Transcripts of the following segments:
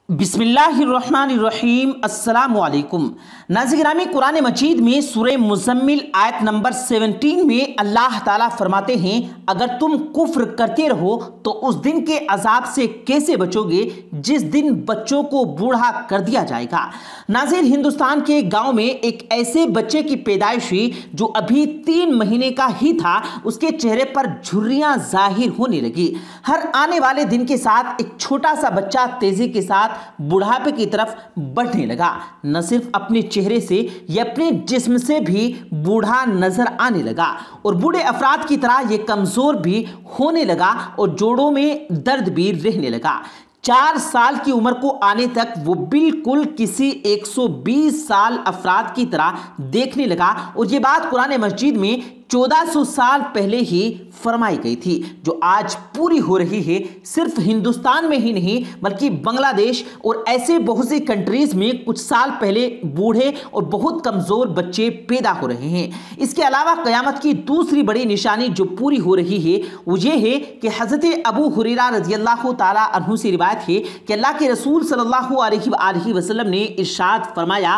बिस्मिल्लाहिर्रहमानिर्रहीम अस्सलाम वालेकुम। नाज़रीन गिरामी, कुरान मजीद में सूरह मुज़म्मिल आयत नंबर 17 में अल्लाह ताला फरमाते हैं, अगर तुम कुफ्र करते रहो तो उस दिन के अजाब से कैसे बचोगे जिस दिन बच्चों को बूढ़ा कर दिया जाएगा। नाज़रीन, हिंदुस्तान के गांव में एक ऐसे बच्चे की पैदाइश हुई जो अभी 3 महीने का ही था। उसके चेहरे पर झुर्रियां जाहिर होने लगी। हर आने वाले दिन के साथ एक छोटा सा बच्चा तेजी के साथ बुढ़ापे की तरफ बढ़ने लगा। न सिर्फ अपने चेहरे से, यह अपने जिस्म से भी बूढ़ा नजर आने लगा और बूढ़े अफराद की तरह यह कमजोर भी होने लगा और जोड़ों में दर्द भी रहने लगा। 4 साल की उम्र को आने तक वो बिल्कुल किसी 120 साल अफराद की तरह देखने लगा और ये बात कुरान मजीद में 1400 साल पहले ही फरमाई गई थी, जो आज पूरी हो रही है। सिर्फ हिंदुस्तान में ही नहीं बल्कि बांग्लादेश और ऐसे बहुत सी कंट्रीज में कुछ साल पहले बूढ़े और बहुत कमजोर बच्चे पैदा हो रहे हैं। इसके अलावा क़यामत की दूसरी बड़ी निशानी जो पूरी हो रही है वो ये है कि हज़रत अबू हुरैरा रज़ियल्लाहु ताला अन्हु से रिवायत है कि अल्लाह के रसूल सल्लल्लाहु अलैहि वसल्लम ने इरशाद फरमाया,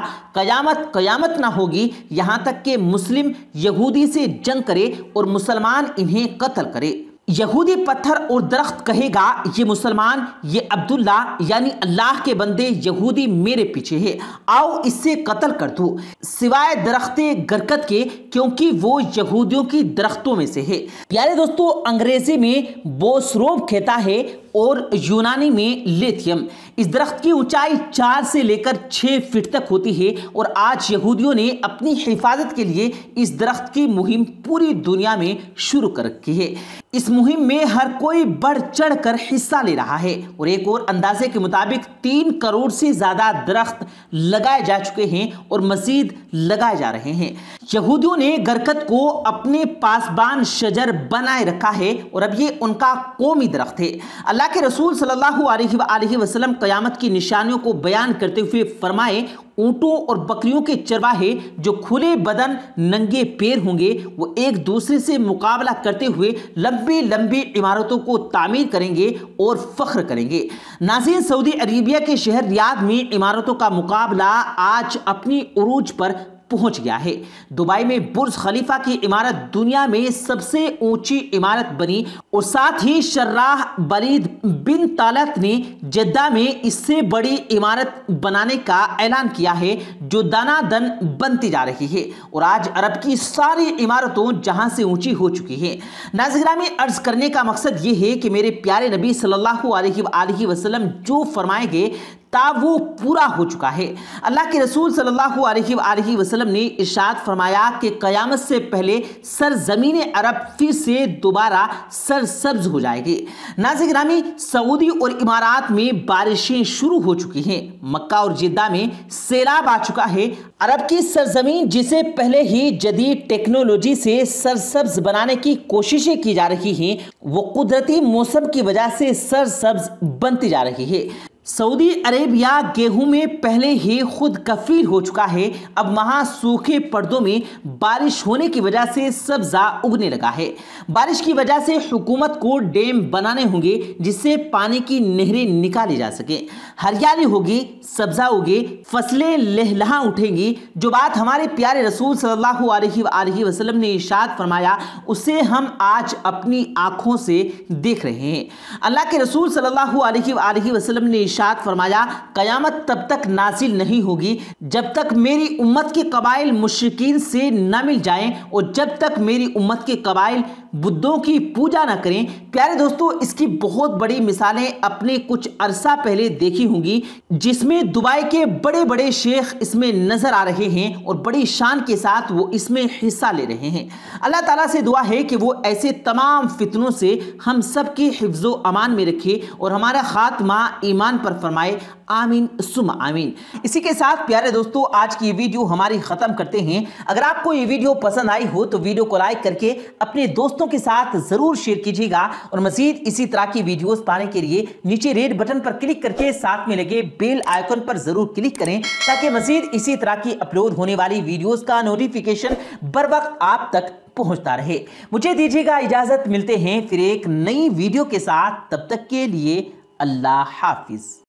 क़यामत ना होगी यहाँ तक कि मुस्लिम यहूदी से जंग करे और मुसलमान इन्हें कत्ल करे। यहूदी पत्थर और दरख्त कहेगा, ये मुसलमान, ये अब्दुल्ला यानी अल्लाह के बंदे यहूदी मेरे पीछे है, आओ इससे कत्ल कर दो, सिवाय दरख्ते गरकत के, क्योंकि वो यहूदियों की दरख्तों में से है। प्यारे दोस्तों, अंग्रेजी में बोसरोब कहता है और यूनानी में लिथियम। इस दरख्त की ऊंचाई 4 से लेकर 6 फीट तक होती है और आज यहूदियों ने अपनी हिफाजत के लिए इस दरख्त की मुहिम पूरी दुनिया में शुरू कर रखी है। इस मुहिम में हर कोई बढ़ चढ़ कर हिस्सा ले रहा है और एक और अंदाजे के मुताबिक 3 करोड़ से ज्यादा दरख्त लगाए जा चुके हैं और मजीद लगाए जा रहे हैं। यहूदियों ने गरकत को अपने पासबान शजर बनाए रखा है और अब ये उनका कौमी दरख्त है। अल्लाह के रसूल सल्लल्लाहु अलैहि वसल्लम क़यामत की निशानियों को बयान करते हुए फरमाए, ऊंटों और बकरियों के चरवाहे जो खुले बदन नंगे पैर होंगे वो एक दूसरे से मुकाबला करते हुए लंबी लंबी इमारतों को तामीर करेंगे और फख्र करेंगे। नाज़रीन, सऊदी अरेबिया के शहर रियाद में इमारतों का मुकाबला आज अपनी उरूज पर पहुंच गया है। दुबई में बुर्ज खलीफा की इमारत दुनिया में सबसे ऊंची इमारत बनी और साथ ही शर्राह वलीद बिन तालत ने जद्दा में इससे बड़ी इमारत बनाने का ऐलान किया है जो दनादन बनती जा रही है और आज अरब की सारी इमारतों जहां से ऊंची हो चुकी है। नाज़रीन में अर्ज करने का मकसद ये है कि मेरे प्यारे नबी सल्लल्लाहु अलैहि वसल्लम जो फरमाए गए ता वो पूरा हो चुका है। अल्लाह के रसूल सल्लल्लाहु अलैहि वसल्लम ने इरशाद फरमाया कि क़यामत से पहले सरज़मीन अरब फिर से दोबारा सरसब्ज हो जाएगी। नाज़रीन गिरामी, सऊदी और इमारात में बारिशें शुरू हो चुकी हैं। मक्का और जिद्दा में सैलाब आ चुका है। अरब की सरजमीन जिसे पहले ही जदीद टेक्नोलॉजी से सरसब्ज बनाने की कोशिशें की जा रही हैं, वो कुदरती मौसम की वजह से सरसब्ज बनती जा रही है। सऊदी अरेबिया गेहूं में पहले ही खुद कफील हो चुका है। अब वहां सूखे पर्दों में बारिश होने की वजह से सब्जा उगने लगा है। बारिश की वजह से हुकूमत को डैम बनाने होंगे जिससे पानी की नहरें निकाली जा सके, हरियाली होगी, सब्जा उगे, फसलें लहलहा उठेंगी। जो बात हमारे प्यारे रसूल सल्लल्लाहु अलैहि वसल्लम ने इरशाद फरमाया उसे हम आज अपनी आंखों से देख रहे हैं। अल्लाह के रसूल सल्लल्लाहु अलैहि वसल्लम ने इरशाद फरमाया, क़यामत तब तक नाज़िल नहीं होगी जब तक मेरी उम्मत के कबाइल मुशरिकीन से न मिल जाएं और जब तक मेरी उम्मत के कबाइल बुद्धों की पूजा न करें। प्यारे दोस्तों, इसकी बहुत बड़ी मिसालें अपने कुछ अरसा पहले देखी होंगी जिसमें दुबई के बड़े बड़े शेख इसमें नजर आ रहे हैं और बड़ी शान के साथ वो इसमें हिस्सा ले रहे हैं। अल्लाह ताला से दुआ है कि वो ऐसे तमाम फितनों से हम सब की हिफ्ज़ो अमान में रखे और हमारा खात्मा ईमान पर फरमाए। आमीन सुम्मा आमीन। इसी के साथ प्यारे दोस्तों, आज की ये वीडियो हमारी ख़त्म करते हैं। अगर आपको ये वीडियो पसंद आई हो तो वीडियो को लाइक करके अपने दोस्तों के साथ ज़रूर शेयर कीजिएगा और मज़ीद इसी तरह की वीडियोस पाने के लिए नीचे रेड बटन पर क्लिक करके साथ में लगे बेल आइकन पर ज़रूर क्लिक करें ताकि मज़ीद इसी तरह की अपलोड होने वाली वीडियोज़ का नोटिफिकेशन बर वक्त आप तक पहुंचता रहे। मुझे दीजिएगा इजाज़त, मिलते हैं फिर एक नई वीडियो के साथ। तब तक के लिए अल्लाह हाफिज़।